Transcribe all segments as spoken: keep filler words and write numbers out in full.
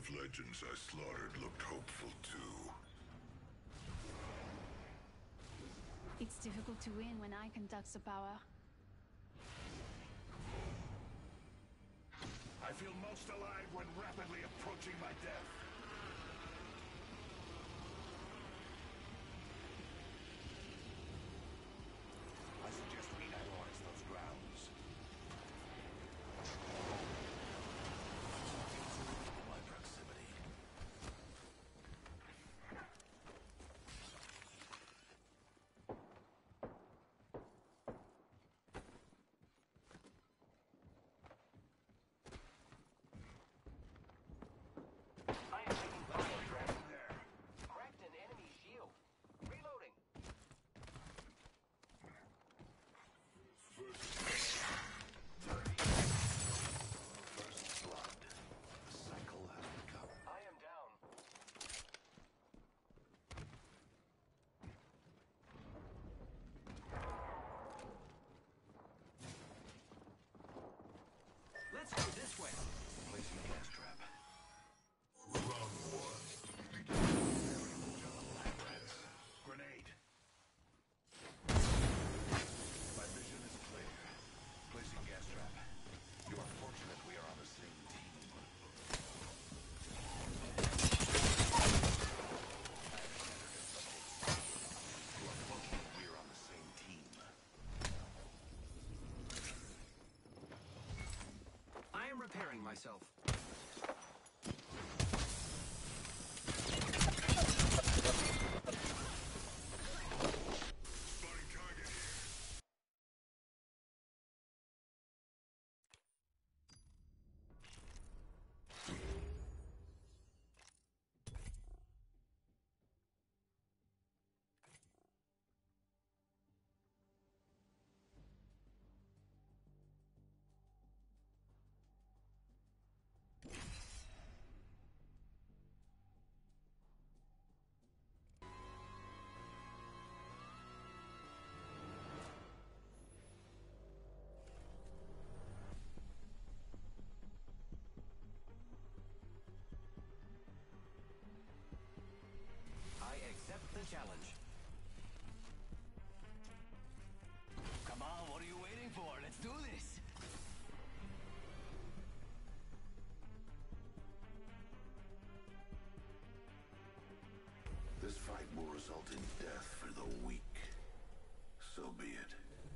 of legends I slaughtered looked hopeful too. It's difficult to win when I conduct the power. I feel most alive when rapidly approaching my death. I suggest we analyze those grounds. My proximity. I am taking fire. There. Cracked an enemy shield. Reloading. First blood. The cycle has begun. I am down. Let's go this way. Placing a gas trap. Round one. Grenade. My vision is clear. Placing gas trap. You are fortunate we are on the same team. You are fortunate we are on the same team. I am repairing myself. Spotting target here. I accept the challenge. Come on, what are you waiting for? Let's do this! This fight will result in death for the weak. So be it.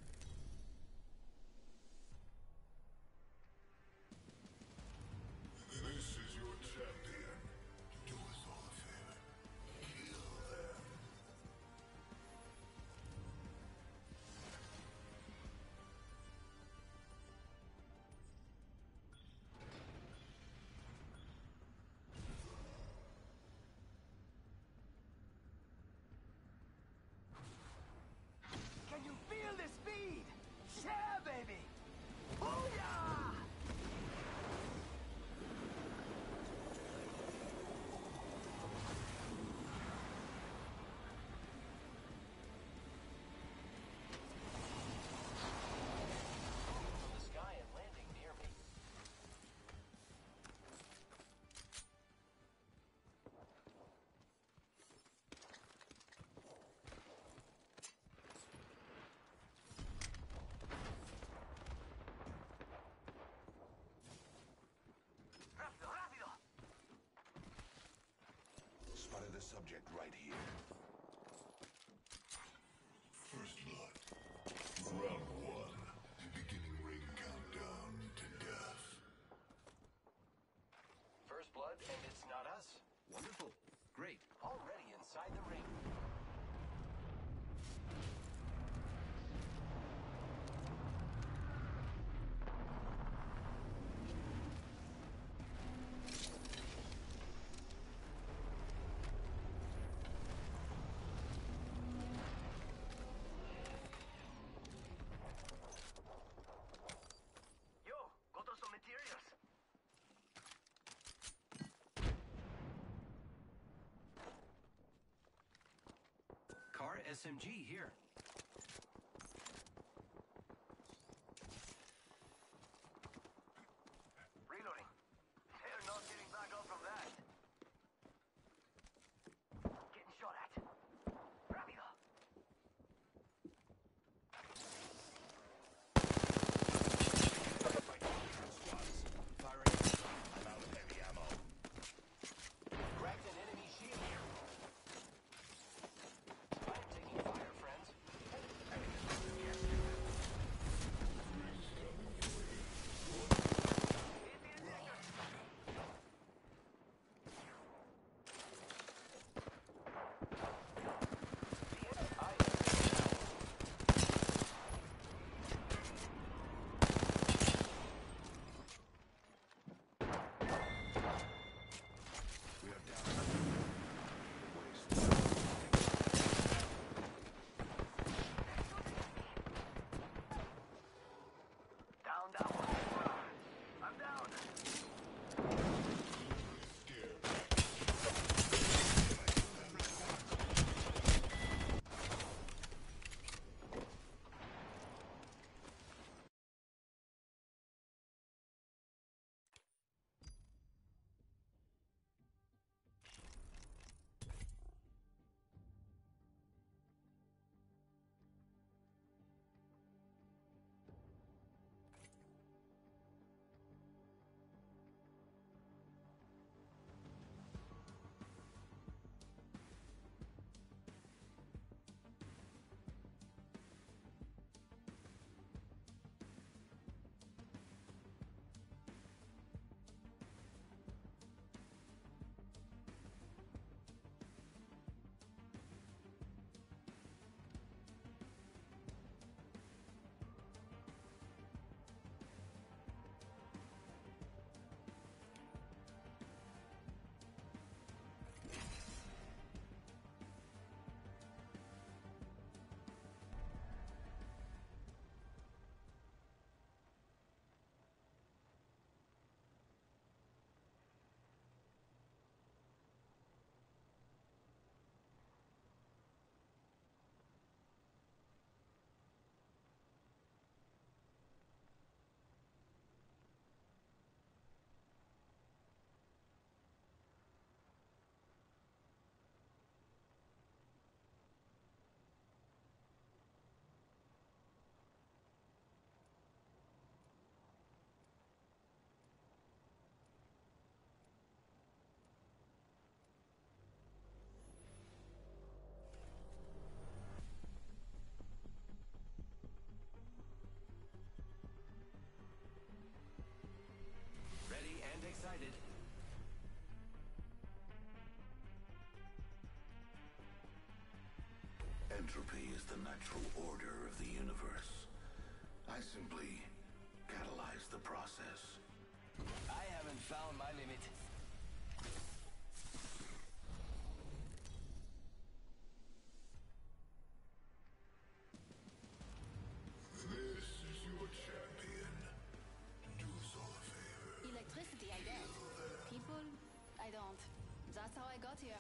This is your champion. Do us all a favor. Kill them. Can you feel the speed? Yeah, baby! Booyah! From the sky and landing near me. Rápido, rápido! Spotted a subject right here. First blood. Round one. Beginning ring countdown to death. First blood, and it's not us. Wonderful. Great. Already inside the ring. Yo, got us some materials. Car S M G here. Reloading. They're not getting back up from that. Entropy is the natural order of the universe. I simply catalyze the process. I haven't found my limit. This is your champion. Do us all a favor. Electricity, I get. People, I don't. That's how I got here.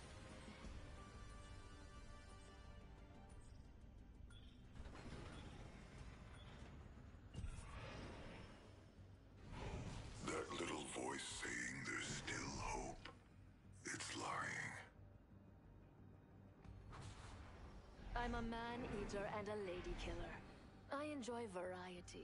That little voice saying there's still hope. It's lying. I'm a man-eater and a lady killer. I enjoy variety.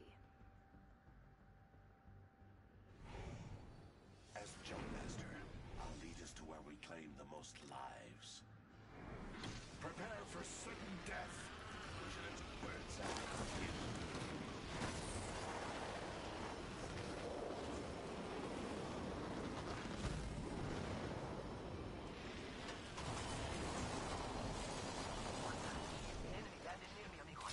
As Jumpmaster, I'll lead us to where we claim the most lives. Prepare for certain death. Vigilance, where it's at. Enemy landed near me, amigo.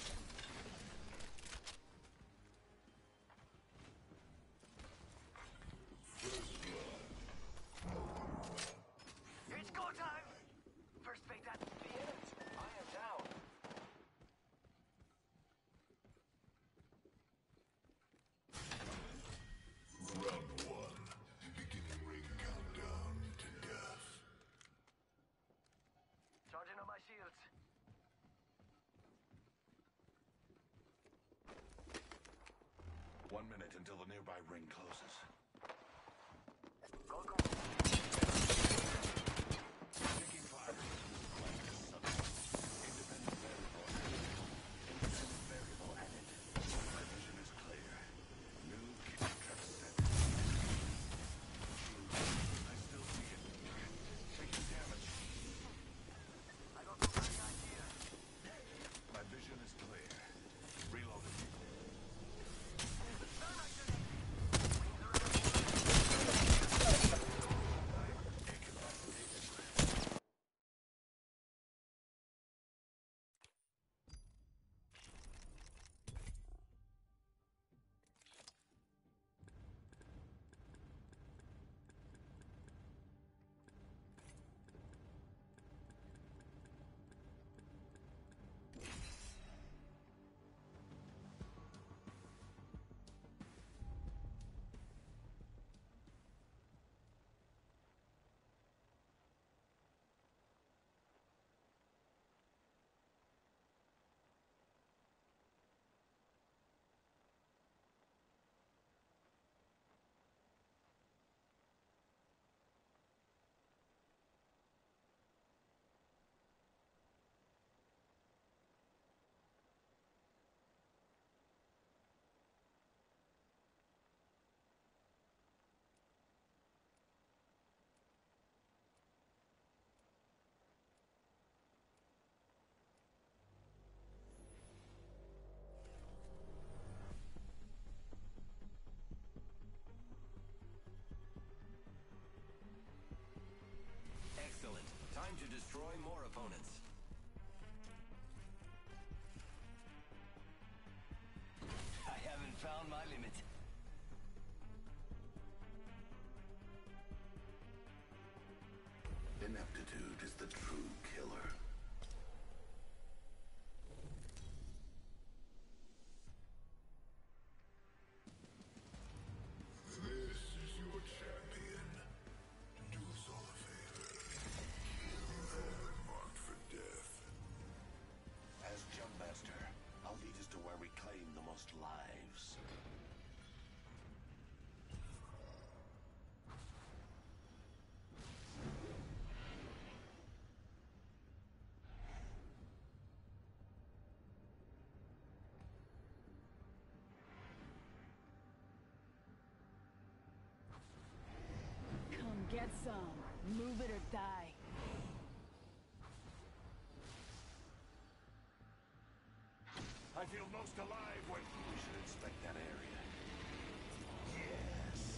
It's go time! First fake that the enemy. I am down. Round one. Beginning ring countdown to death. Charging on my shields. One minute until the nearby ring closes. Go, go. Taking fire. Independent variable added. Independent variable added. My vision is clear. New kick trap set. I still see it. Taking damage. I got the right idea. My vision is clear. Reloading. Excellent. Time to destroy more opponents. I haven't found my limit. Ineptitude is the true killer. This is your champion. Do us all a favor. Kill them marked for death. As Jumpmaster, I'll lead us to where we claim the most lives. Come get some. Move it or die. I feel most alive when we should inspect that area. Yes.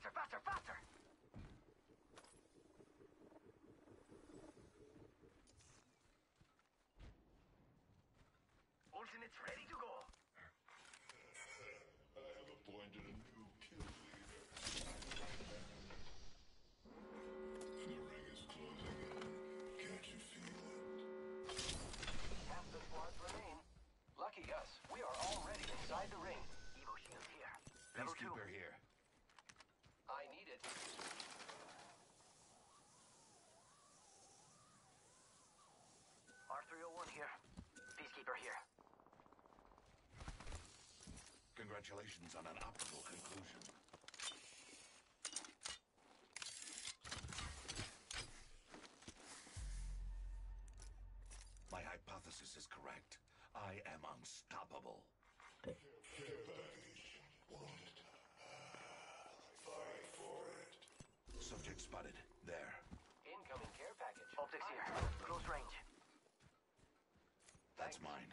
Faster, faster, faster! Ultimate's ready to go. I have appointed a new kill leader. The ring is closing in. Can't you feel it? Half the squads remain. Lucky us, we are already inside the ring. Evo shields here. Level two. Peacekeeper here. I need it. R three oh one here. Peacekeeper here. Congratulations on an optimal conclusion. My hypothesis is correct. I am unstoppable. Care package. Want it? Fight for it. Subject spotted. There. Incoming care package. Optics here. Close range. That's mine.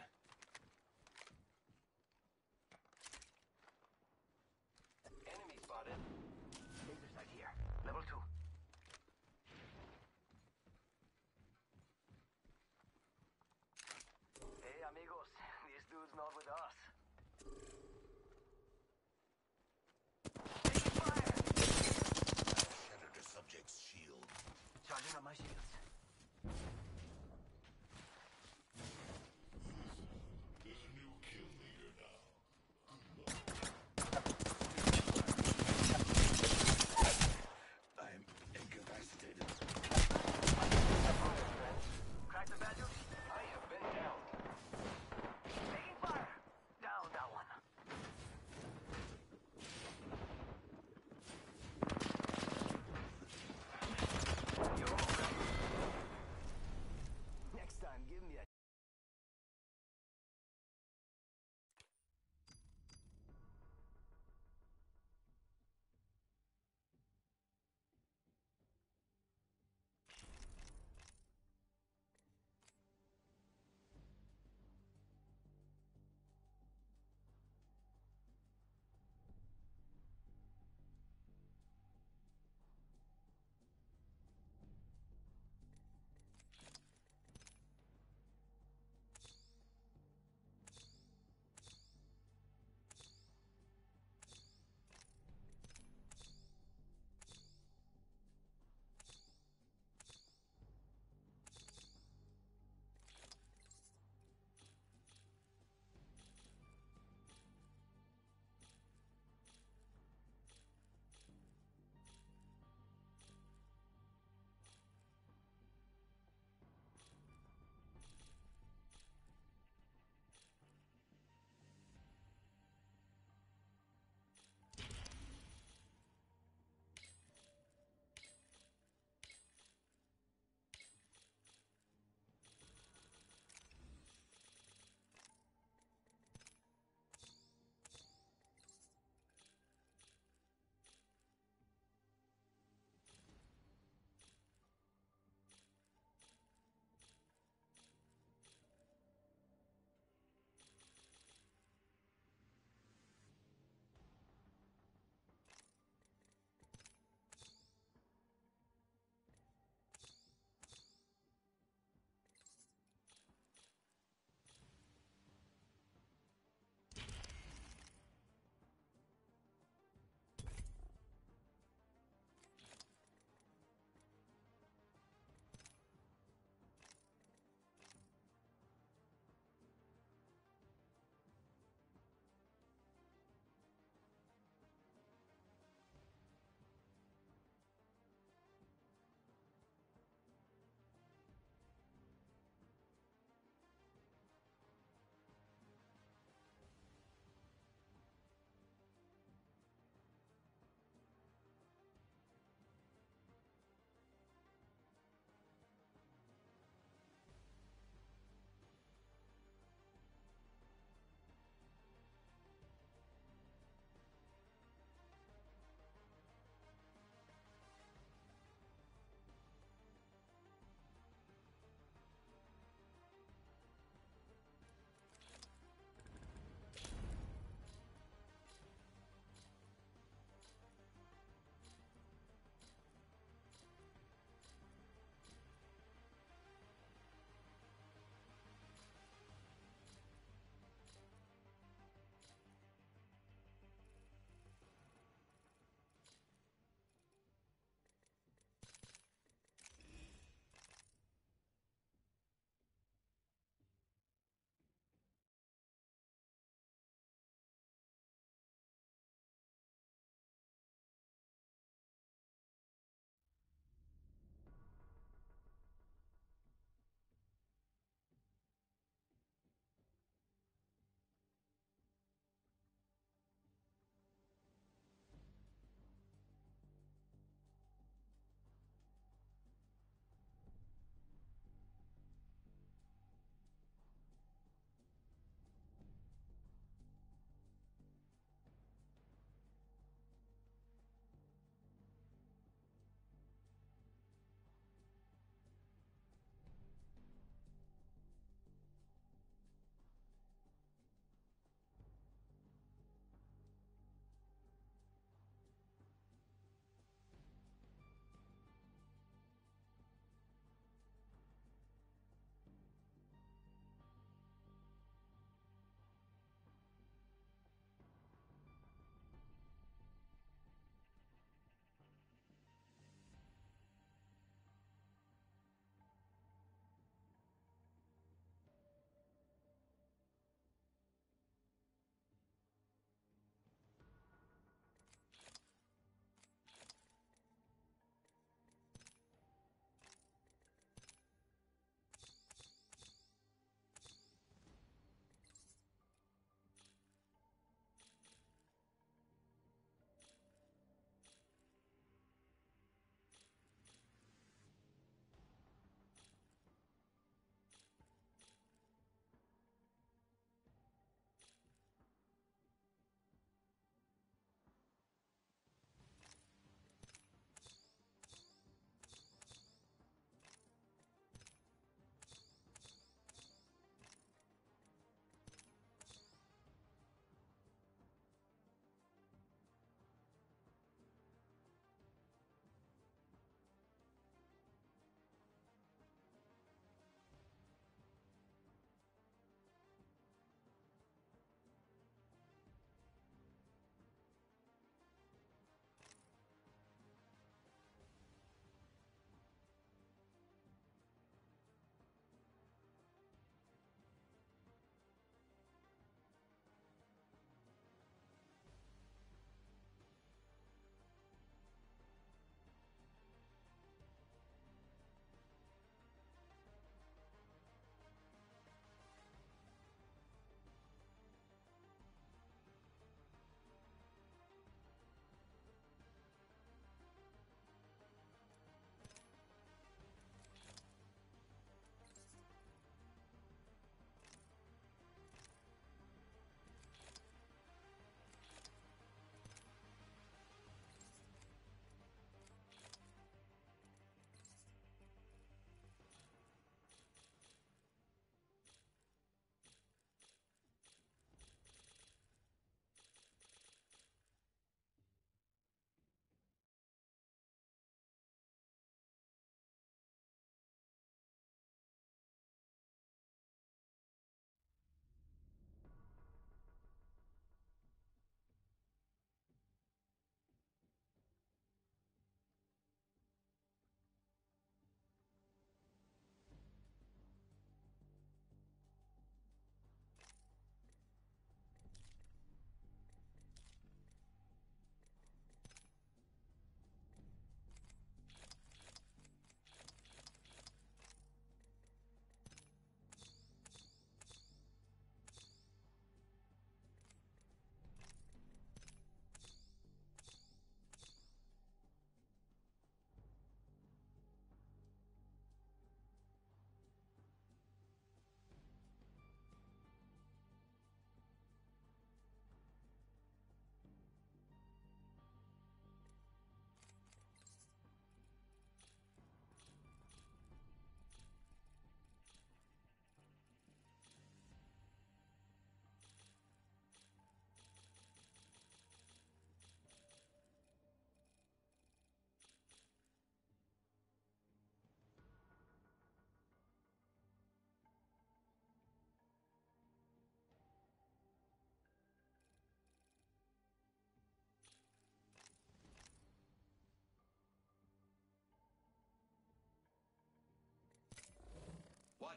Enemy spotted. Laser sight here. Level two. Hey, amigos. This dude's not with us. Taking fire! Shattered a subject's shield. Charging up my shields.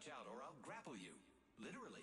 Watch out, or I'll grapple you. Literally.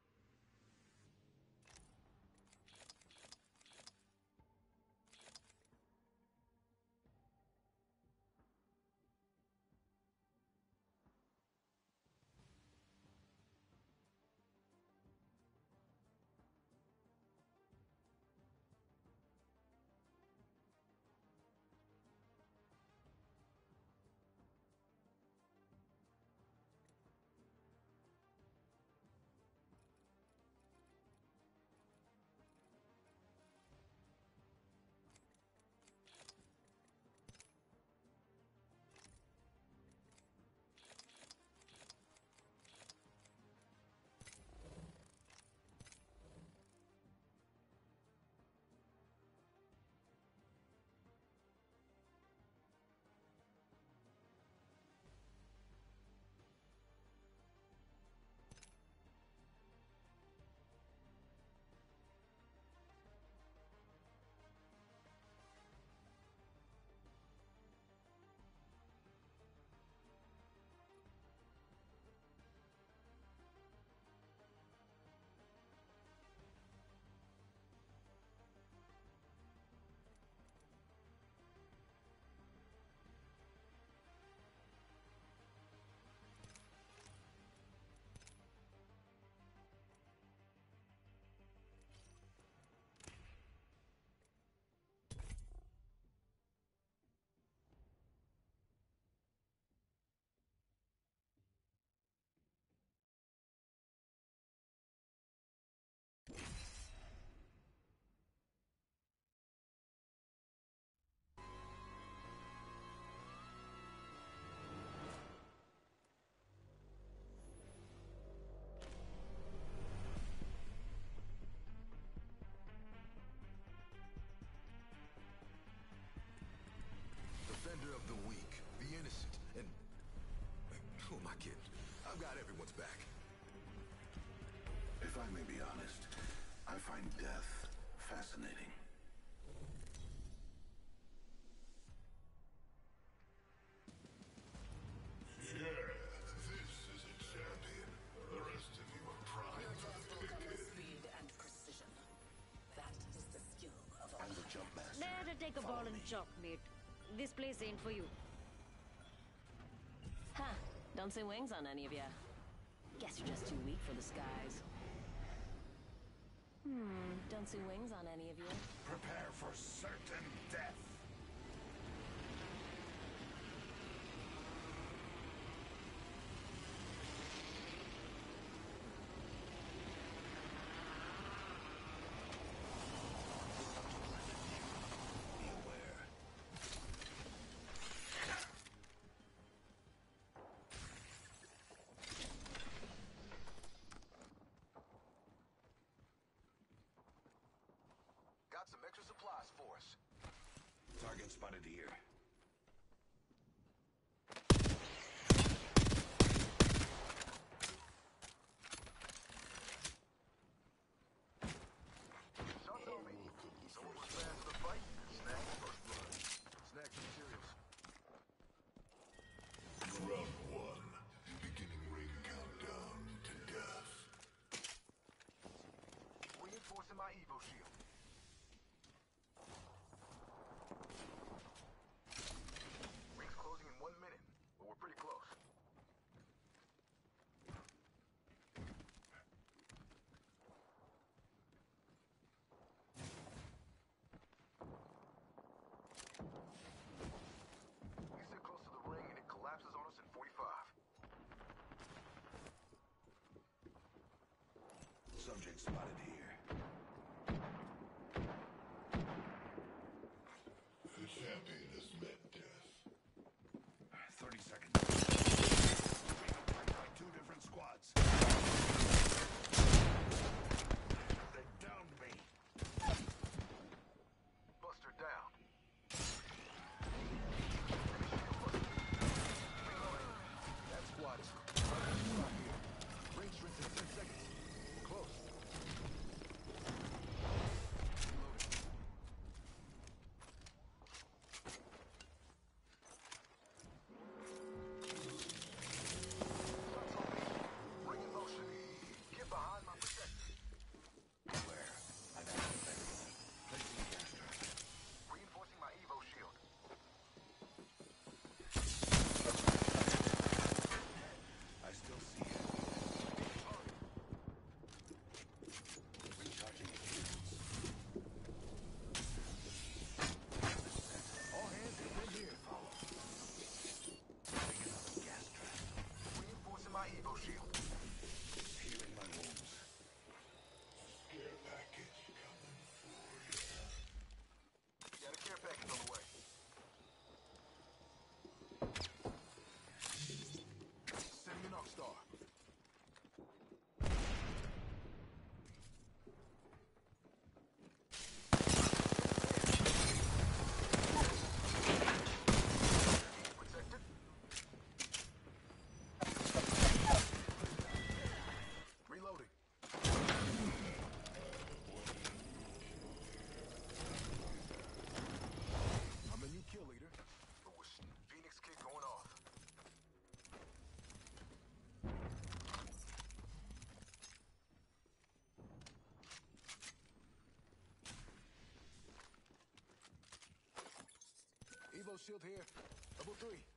Defender of the weak, the innocent, and... who am I kidding? I've got everyone's back. If I may be honest, I find death fascinating. Yeah, this is a champion. The rest of you are primed for the picking. Speed and precision. That is the skill of a I'm the jump master. Better take a ball Follow and me. chop, mate. This place ain't for you. Ha! Don't see wings on any of ya. Guess you're just too weak for the skies. Hmm, don't see wings on any of you. Prepare for certain death. Be aware. Got some extra supplies for us. Target spotted here. Shots on me. Someone was fast to the fight. Snacks first blood. Snacks and cereals. Round one. Beginning ring countdown to death. Reinforcing my Evo shield. Ring's closing in one minute, but we're pretty close. We sit close to the ring and it collapses on us in forty-five. Subject spotted here. The champion has met death. thirty seconds. Being attacked by two different squads. They downed me. Buster down. That squad is right here. Ring strength in ten seconds. We're close. shield here. Level three.